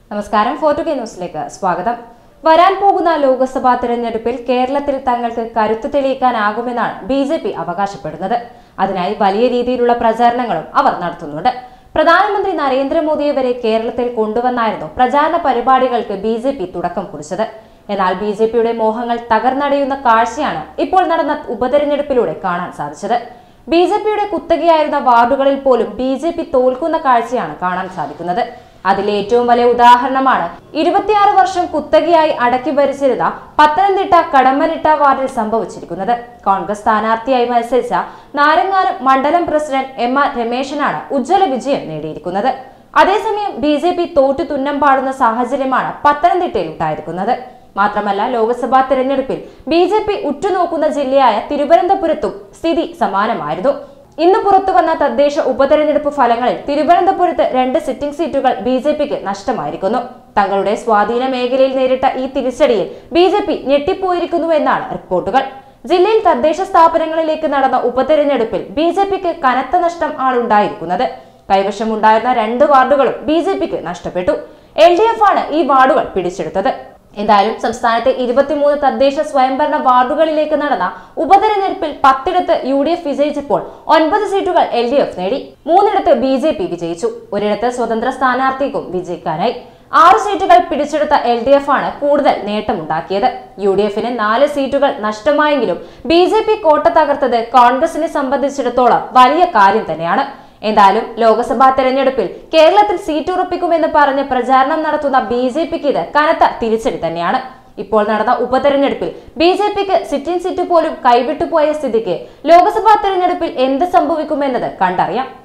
നമസ്കാരം, 4K ന്യൂസിലേക്ക് സ്വാഗതം. വരാൻ പോകുന്ന ലോക്സഭാ തെരഞ്ഞെടുപ്പിൽ കേരളത്തിൽ തങ്ങൾക്ക് കരുത്ത് തെളിയിക്കാനാകുമെന്നാണ് ബിജെപി അവകാശപ്പെടുന്നത്. അതിനായി വലിയ രീതിയിലുള്ള പ്രചാരണങ്ങളും അവർ നടത്തുന്നുണ്ട്. പ്രധാനമന്ത്രി നരേന്ദ്രമോദിയെ വരെ കേരളത്തിൽ കൊണ്ടുവന്നായിരുന്നു പ്രചാരണ പരിപാടികൾക്ക് ബിജെപി തുടക്കം കുറിച്ചത്. എന്നാൽ ബിജെപിയുടെ മോഹങ്ങൾ തകർന്നടയുന്ന കാഴ്ചയാണ് ഇപ്പോൾ നടന്ന ഉപതെരഞ്ഞെടുപ്പിലൂടെ കാണാൻ സാധിച്ചത്. ബിജെപിയുടെ കുത്തകയായിരുന്ന വാർഡുകളിൽ പോലും ബിജെപി തോൽക്കുന്ന കാഴ്ചയാണ് കാണാൻ സാധിക്കുന്നത്. അതിലെ ഏറ്റവും വലിയ ഉദാഹരണമാണ് 26 വർഷം കുത്തകയായി അടക്കി ഭരിച്ചിരുന്ന പത്തനംതിട്ട കടമ്മനിട്ട വാർഡിൽ സംഭവിച്ചിരിക്കുന്നത്. കോൺഗ്രസ് സ്ഥാനാർത്ഥിയായി മത്സരിച്ച നാരങ്ങാനം മണ്ഡലം പ്രസിഡന്റ് എം.ആർ. രമേശനാണ് ഉജ്ജ്വല വിജയം നേടിയിരിക്കുന്നത്. അതേസമയം ബിജെപി തോറ്റു തുന്നം പാടുന്ന സാഹചര്യമാണ് പത്തനംതിട്ടയിൽ ഉണ്ടായിരിക്കുന്നത്. മാത്രമല്ല, ലോക്സഭാ തെരഞ്ഞെടുപ്പിൽ ബിജെപി ഉറ്റുനോക്കുന്ന ജില്ലയായ തിരുവനന്തപുരത്തും സ്ഥിതി സമാനമായിരുന്നു. ഇന്ന് പുറത്തുവന്ന തദ്ദേശ ഉപതെരഞ്ഞെടുപ്പ് ഫലങ്ങളിൽ തിരുവനന്തപുരത്ത് 2 സിറ്റിംഗ് സീറ്റുകൾ ബിജെപിക്ക് നഷ്ടമായിരിക്കുന്നു. തങ്ങളുടെ സ്വാധീന മേഖലയിൽ നേരിട്ട ഈ തിരിച്ചടിയിൽ ബിജെപി ഞെട്ടിപ്പോയിരിക്കുന്നുവെന്നാണ് റിപ്പോർട്ടുകൾ. ജില്ലയിൽ തദ്ദേശ സ്ഥാപനങ്ങളിലേക്ക് നടന്ന ഉപതെരഞ്ഞെടുപ്പിൽ ബിജെപിക്ക് കനത്ത നഷ്ടം ആളുണ്ടായിരിക്കുന്നത്. കൈവശമുണ്ടായിരുന്ന 2 വാർഡുകളും ബിജെപിക്ക് നഷ്ടപ്പെട്ടു. LDF ആണ് ഈ വാർഡുകൾ പിടിച്ചെടുത്തത്. എന്തായാലും സംസ്ഥാനത്തെ 23 തദ്ദേശ സ്വയംഭരണ വാർഡുകളിലേക്ക് നടന്ന ഉപതെരഞ്ഞെടുപ്പിൽ 10ഇടത്ത് UDF വിജയിച്ചപ്പോൾ 9 സീറ്റുകൾ LDF നേടി. 3ഇടത്ത് ബിജെപി വിജയിച്ചു. 1ഇടത്ത് സ്വതന്ത്ര സ്ഥാനാർത്ഥിക്കും വിജയിക്കാനായി. 6 സീറ്റുകൾ പിടിച്ചെടുത്ത LDF ആണ് കൂടുതൽ നേട്ടമുണ്ടാക്കിയത്. UDFന് 4 സീറ്റുകൾ നഷ്ടമായെങ്കിലും ബിജെപി കോട്ട തകർത്തത് കോൺഗ്രസിനെ സംബന്ധിച്ചിടത്തോളം വലിയ കാര്യം തന്നെയാണ്. എന്തായാലും ലോക്സഭാ തെരഞ്ഞെടുപ്പിൽ കേരളത്തിൽ സീറ്റ് ഉറപ്പിക്കുമെന്ന് പറഞ്ഞ് പ്രചാരണം നടത്തുന്ന ബിജെപിക്ക് ഇത് കനത്ത തിരിച്ചടി തന്നെയാണ്. ഇപ്പോൾ നടന്ന ഉപതെരഞ്ഞെടുപ്പിൽ ബിജെപിക്ക് സിറ്റിംഗ് സീറ്റ് പോലും കൈവിട്ടുപോയ സ്ഥിതിക്ക് ലോക്സഭാ തെരഞ്ഞെടുപ്പിൽ എന്ത് സംഭവിക്കുമെന്നത് കണ്ടറിയാം.